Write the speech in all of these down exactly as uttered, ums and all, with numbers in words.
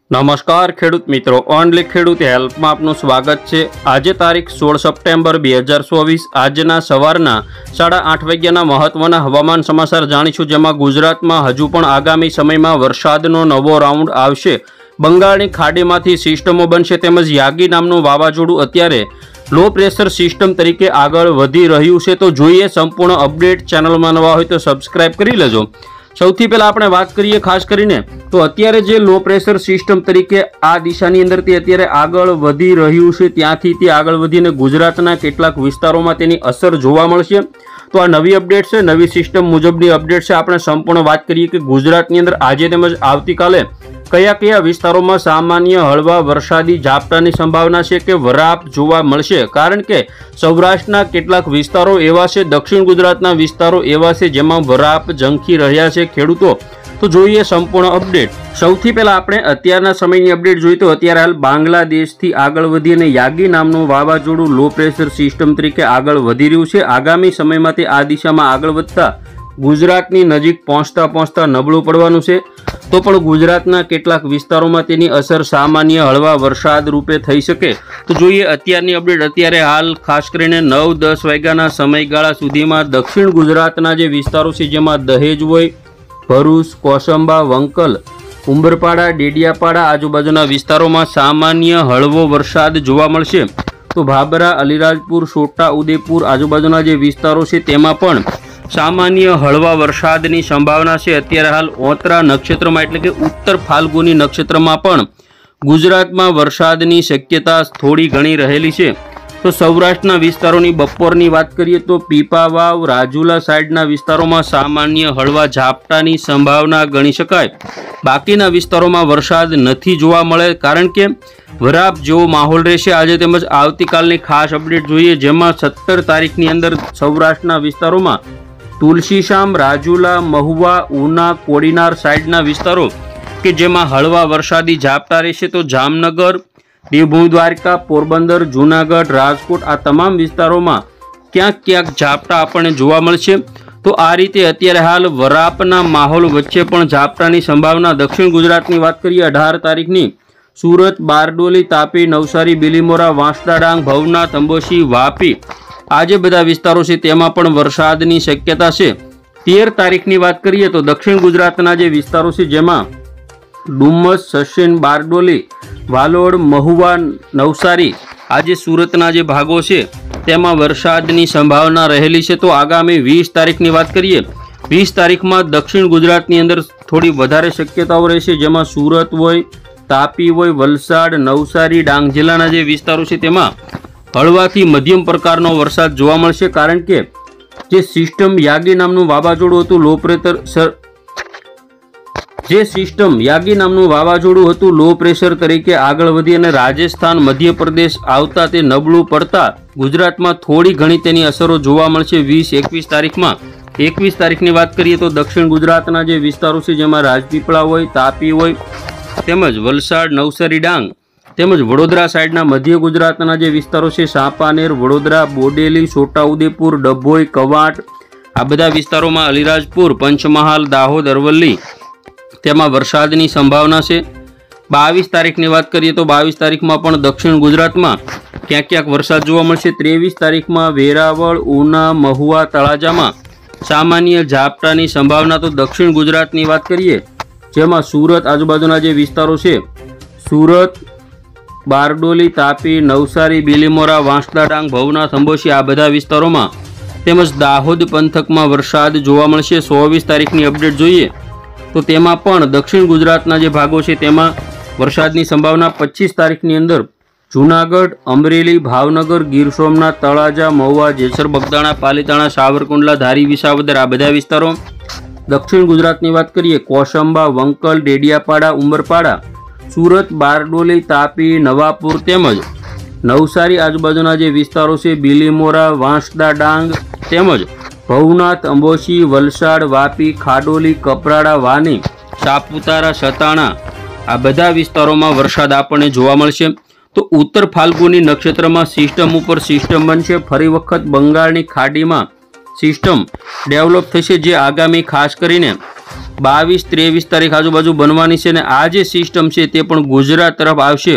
नमस्कार खेडूत मित्रों, only खेडूत help में आपनु स्वागत है। आज तारीख सोल सप्टेम्बर बे हज़ार चौबीस आजना सवारना साढ़ा आठ वाग्याना महत्वना हवामान समाचार जाणीशुं, जेमां गुजरातमां हजू पण आगामी समयमां वरसादनो नवो राउंड आवशे। बंगाळनी खाडीमांथी सिस्टमो बनशे तेमज यागी नामनुं वावाझोडुं अत्यारे लो प्रेशर सिस्टम तरीके आगळ वधी रह्युं छे। तो जोईए संपूर्ण अपडेट। चेनलमां नवा होय तो सब्सक्राइब करी लेजो। सौथी पहला आपणे वात करीए खास करीने तो अत्यारे जे लो प्रेशर सिस्टम तरीके आ दिशानी अंदरथी अत्यारे आगळ वधी रह्युं छे, त्यांथी ते आगळ वधीने गुजरातना કેટલાક વિસ્તારોમાં તેની અસર જોવા મળશે। तो आ नवी अपडेट है, नवी सिस्टम मुजबनी अपडेट है। આપણે સંપૂર્ણ વાત કરીએ કે ગુજરાતની અંદર આજે તેમજ આવતીકાલે કયા કયા વિસ્તારોમાં સામાન્ય હળવા વરસાદી ઝાપટાની સંભાવના છે કે વરાપ જોવા મળશે। કારણ કે સૌરાષ્ટ્રના કેટલાક વિસ્તારો એવા છે, દક્ષિણ ગુજરાતના વિસ્તારો એવા છે જેમાં વરાપ ઝંખી રહ્યા છે ખેડૂતો। तो જોઈએ સંપૂર્ણ અપડેટ। સૌથી પહેલા આપણે અત્યારના સમયની અપડેટ જોઈએ તો અત્યારે હાલ બાંગ્લાદેશથી આગળ વધી અને યાગી નામનું વાવાઝોડું લો પ્રેશર સિસ્ટમ તરીકે આગળ વધી રહ્યું છે। આગામી સમયમાં તે આ દિશામાં આગળ વધતા ગુજરાતની નજીક પહોંચતા પહોંચતા નબળું પડવાનું છે। તો પણ ગુજરાતના કેટલાક વિસ્તારોમાં તેની અસર સામાન્ય હળવા વરસાદ રૂપે થઈ શકે। તો જોઈએ અત્યારની અપડેટ। અત્યારે હાલ ખાસ કરીને નવ દસ વાગ્યાના સમયગાળા સુધીમાં દક્ષિણ ગુજરાતના જે વિસ્તારો છે જેમાં દહેજ હોય, ભરૂચ, કોસંબા, વંકલ, ઉંબરપાડા, ડેડિયાપાડા આજુબાજુના વિસ્તારોમાં સામાન્ય હળવો વરસાદ જોવા મળશે। તો ભાબરા, અલીરાજપુર, છોટા ઉદેપુર આજુબાજુના જે વિસ્તારો છે તેમાં પણ સામાન્ય હળવા વરસાદની સંભાવના છે। અત્યારે હાલ ઓતરા નક્ષત્રમાં એટલે કે ઉત્તર ફાલ્ગુની નક્ષત્રમાં પણ ગુજરાતમાં વરસાદની શક્યતા થોડી ઘણી રહેલી છે। तो सौराष्ट्रना विस्तारोनी बपोरनी बात करिए तो पीपावाव, રાજુલા साइडना विस्तारों सामान्य हळवा झापटानी संभावना गणी शकाय। बाकीना विस्तारों वरसाद नहीं जोवा मळे, कारण के वराप जेवो माहोल रहेशे। आजे तेमज आवतीकालनी खास अपडेट जोईए, जेमां सत्तर तारीखनी अंदर सौराष्ट्रना विस्तारों तुलसीशाम, રાજુલા, મહુવા, ઉના, કોડીનાર साइडना विस्तारों के जेमां हळवा वरसादी झापटा रहेशे। तो जामनगर, देवभूमि द्वारका, पोरबंदर, जूनागढ़, राजकोट आ तमाम विस्तारों में क्यांक क्यांक झापटा आपने जोवा मळशे। तो आ रीते अत्यारे हाल वरापना माहोल वच्चे पण झापटानी संभावना। दक्षिण गुजरातनी वात करीए अठार तारीखनी सूरत, बारडोली, तापी, नवसारी, बिलीमोरा, वांसदा, डांग, भवनाथ, अंबोशी, वापी आज बधा विस्तारों छे तेमां पण वरसादनी शक्यता छे। तेर तारीखनी वात करीए तो दक्षिण गुजरातना जे विस्तारों छे जेमां डुमस, सचिन, बारडोली, वालोड, महुवा, नवसारी आज सूरतना जे भागो छे तेमां वरसादनी संभावना रहेली छे। तो आगामी वीस तारीखनी बात करिए, वीस तारीख में दक्षिण गुजरातनी अंदर थोड़ी वधारे शक्यताओं रहेशे, जेमां सूरत होय, तापी होय, वलसाड, नवसारी, डांग जिल्लाना जे विस्तारो छे तेमां हळवाथी मध्यम प्रकारनो वरसाद जोवा मळशे। कारण के जे सिस्टम यागी नामनुं वावाझोडुं हतुं लो प्रेशर जे सिस्टम यागी नामनुं वावाझोडुं हतुं लो प्रेशर तरीके आगळ वधी अने राजस्थान, मध्य प्रदेश आवता ते नबळुं पड़ता गुजरातमां थोड़ी घणी तेनी असरो जोवा मळशे। वीस एकवीस तारीखमां एकवीस तारीखनी बात करिए तो दक्षिण गुजरातना जे विस्तारो छे जेमां રાજપીપળા होय, तापी होय, तेमज वलसाड, नवसारी, डांग तेमज वडोदरा साइडना मध्य गुजरातना जे विस्तारो छे सापानेर, वडोदरा, बोडेली, छोटाउदेपुर, डभोई, कवाट आ बधा विस्तारोमां अलीराजपुर, पंचमहाल, दाहोद, अरवल्ली तेमां वरसादनी संभावना है। बावीस तारीखनी बात करिए तो बावीस तारीख में पण दक्षिण गुजरात में क्या क्यांक वरसाद जोवा मळशे। तेवीस तारीख में वेरावळ, उना, महुआ, तळाजा में सामान्य झापटानी संभावना। तो दक्षिण गुजरातनी बात करिए जेमां सूरत आजुबाजुना जे विस्तारो छे सूरत, बारडोली, तापी, नवसारी, बिलीमोरा, वांसदा, डांग, भवनाथ, अंबोशी आ बधा विस्तारों में तेमज दाहोद पंथक में वरसाद जोवा मळशे। चौबीस तारीखनी अपडेट जोईए तो तेमां पण दक्षिण गुजरातना जे भागो छे तेमां वरसादनी संभावना। पच्चीस तारीखनी अंदर जूनागढ़, अमरेली, भावनगर, गीर सोमनाथ, तळाजा, महुआ, जेसर, बगदाणा, पालीताणा, सावरकुंडला, धारी, विसावदर आ बधा विस्तारों। दक्षिण गुजरातनी बात करिए कोसंबा, वंकल, डेडियापाड़ा, उमरपाड़ा, सूरत, बारडोली, तापी, नवापुर तेमज नवसारी आजुबाजुना जे विस्तारो छे बिलीमोरा, वांसदा, डांग तेमज भवनाथ, अंबोशी, वलसाड, वापी, खाडोली, कपराड़ा, वानी, सापुतारा, सताणा आ बधा विस्तारों में वरसाद आपने जोवा मळशे। तो उत्तर फाल्गुनी नक्षत्र में सिस्टम पर सिस्टम बनशे। फरी वखत बंगाळनी खाड़ी में सिस्टम डेवलप थशे, जे आगामी खास करीने બાવીસ ત્રેવીસ તારીખ આજુબાજુ બનવાની છે અને આ જે સિસ્ટમ છે તે પણ ગુજરાત તરફ આવશે।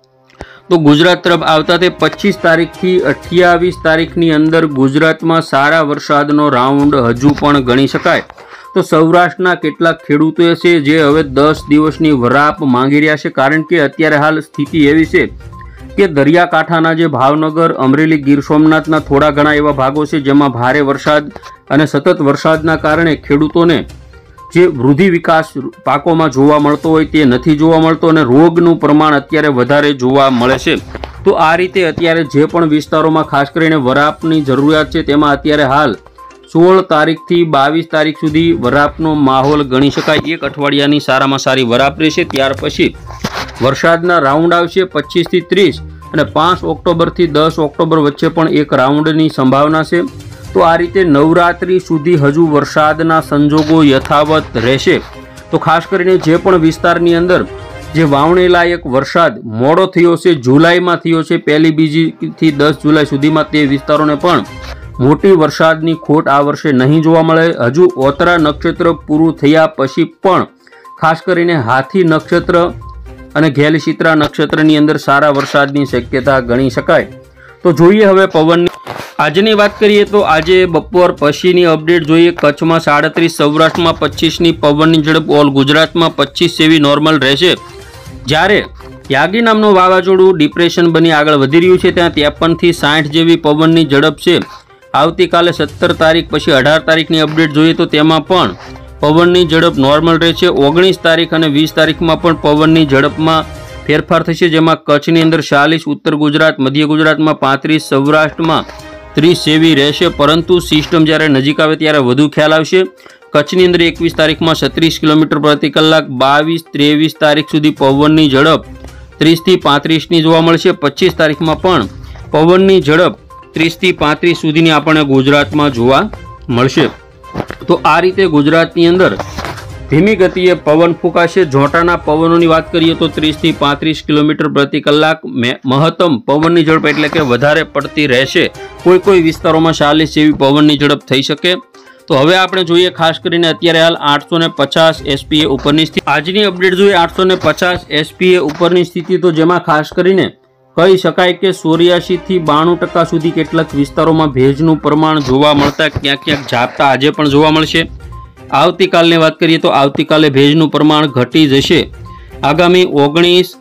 તો ગુજરાત તરફ આવતા તે પચીસ તારીખથી અઠ્યાવીસ તારીખની અંદર ગુજરાતમાં સારા વરસાદનો રાઉન્ડ હજુ પણ ગણી શકાય। તો સૌરાષ્ટ્રના કેટલાક ખેડૂતો છે જે હવે દસ દિવસની વરાપ માંગી રહ્યા છે, કારણ કે અત્યારે હાલ સ્થિતિ એવી છે કે દરિયાકાંઠાના જે ભાવનગર, અમરેલી, ગીર સોમનાથના થોડા ઘણા એવા ભાગો છે જેમાં ભારે વરસાદ અને સતત વરસાદના કારણે ખેડૂતોને જે વૃદ્ધિ વિકાસ પાકોમાં જોવા મળતો હોય તે નથી જોવા મળતો અને રોગનું પ્રમાણ અત્યારે વધારે જોવા મળે છે। તો આ રીતે અત્યારે જે પણ વિસ્તારોમાં ખાસ કરીને વરાપની જરૂરિયાત છે તેમાં અત્યારે હાલ સોળ તારીખથી બાવીસ તારીખ સુધી વરાપનો માહોલ ગણી શકાય। એક અઠવાડિયાની સારામાં સારી વરાપ રહેશે, ત્યાર પછી વરસાદના રાઉન્ડ આવશે પચીસ થી ત્રીસ અને પાંચ ઓક્ટોબરથી દસ ઓક્ટોબર વચ્ચે પણ એક રાઉન્ડની સંભાવના છે। તો આ રીતે નવરાત્રી સુધી હજુ વરસાદના સંજોગો યથાવત રહેશે। તો ખાસ કરીને જે પણ વિસ્તારની અંદર જે વાવણી લાયક વરસાદ મોડો થયો છે, જુલાઈમાં થયો છે પહેલી બીજીથી દસ જુલાઈ સુધીમાં, તે વિસ્તારોને પણ મોટી વરસાદની ખોટ આ વર્ષે નહીં જોવા મળે। હજુ ઓતરા નક્ષત્ર પૂરું થયા પછી પણ ખાસ કરીને હાથી નક્ષત્ર અને ઘેલશિત્રા નક્ષત્રની અંદર સારા વરસાદની શક્યતા ગણી શકાય। તો જોઈએ હવે પવનની આજની વાત કરીએ તો આજે બપોર પછીની અપડેટ જોઈએ। કચ્છમાં સાડત્રીસ, સૌરાષ્ટ્રમાં પચીસની પવનની ઝડપ, ઓલ ગુજરાતમાં પચીસ જેવી નોર્મલ રહેશે। જ્યારે યાગી નામનું વાવાઝોડું ડિપ્રેશન બની આગળ વધી રહ્યું છે ત્યાં ત્રેપનથી સાઠ જેવી પવનની ઝડપ છે। આવતીકાલે સત્તર તારીખ પછી અઢાર તારીખની અપડેટ જોઈએ તો તેમાં પણ પવનની ઝડપ નોર્મલ રહેશે। ઓગણીસ તારીખ અને વીસ તારીખમાં પણ પવનની ઝડપમાં ફેરફાર થશે, જેમાં કચ્છની અંદર ચાલીસ, ઉત્તર ગુજરાત, મધ્ય ગુજરાતમાં પાંત્રીસ, સૌરાષ્ટ્રમાં ત્રીસ જેવી રહેશે। પરંતુ સિસ્ટમ જ્યારે નજીક આવે ત્યારે વધુ ખ્યાલ આવશે। કચ્છની અંદર એકવીસ તારીખમાં છત્રીસ કિલોમીટર પ્રતિ કલાક, બાવીસ ત્રેવીસ તારીખ સુધી પવનની ઝડપ ત્રીસથી પાંત્રીસની જોવા મળશે। પચીસ તારીખમાં પણ પવનની ઝડપ ત્રીસથી પાંત્રીસ સુધીની આપણને ગુજરાતમાં જોવા મળશે। તો આ રીતે ગુજરાતની અંદર ધીમી ગતિએ પવન ફૂંકાશે। જોટાના પવનોની વાત કરીએ તો ત્રીસથી પાંત્રીસ કિલોમીટર પ્રતિ કલાક મહત્તમ પવનની ઝડપ એટલે કે વધારે પડતી રહેશે। કોઈ કોઈ વિસ્તારોમાં ચાલીસ જેવી પવનની ઝડપ થઈ શકે। તો હવે આપણે જોઈએ ખાસ કરીને અત્યારે હાલ આઠસો ને પચાસ એસપીએ ઉપરની સ્થિતિ। આજની અપડેટ જોઈએ આઠસો ને પચાસ એસપીએ ઉપરની સ્થિતિ, તો જેમાં ખાસ કરીને કહી શકાય કે ચોર્યાસી થી બાણું ટકા સુધી કેટલાક વિસ્તારોમાં ભેજનું પ્રમાણ જોવા મળતા ક્યાંક ક્યાંક ઝાપટા આજે પણ જોવા મળશે। આવતીકાલની વાત કરીએ તો આવતીકાલે ભેજનું પ્રમાણ ઘટી જશે। આગામી ઓગણીસ,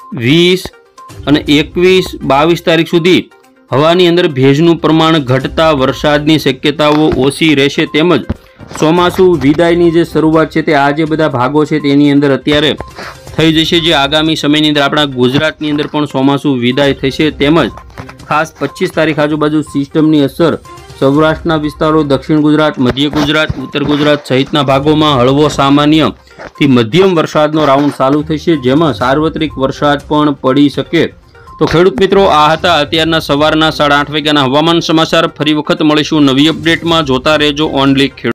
વીસ અને એકવીસ, બાવીસ તારીખ સુધી હવાની અંદર ભેજનું પ્રમાણ ઘટતા વરસાદની શક્યતાઓ ઓછી રહેશે। તેમજ ચોમાસું વિદાયની જે શરૂઆત છે તે આ જે બધા ભાગો છે તેની અંદર અત્યારે થઈ જશે, જે આગામી સમયની અંદર આપણા ગુજરાતની અંદર પણ ચોમાસું વિદાય થશે। તેમજ ખાસ પચીસ તારીખ આજુબાજુ સિસ્ટમની અસર સૌરાષ્ટ્રના વિસ્તારો, દક્ષિણ ગુજરાત, મધ્ય ગુજરાત, ઉત્તર ગુજરાત સહિતના ભાગોમાં હળવો સામાન્યથી મધ્યમ વરસાદનો રાઉન્ડ ચાલુ થશે, જેમાં સાર્વત્રિક વરસાદ પણ પડી શકે। તો ખેડૂત મિત્રો, આ હતા અત્યારના સવારના સાડા આઠ વાગ્યાના હવામાન સમાચાર। ફરી વખત મળીશું નવી અપડેટમાં। જોતા રહેજો ઓનલી ખેડૂત।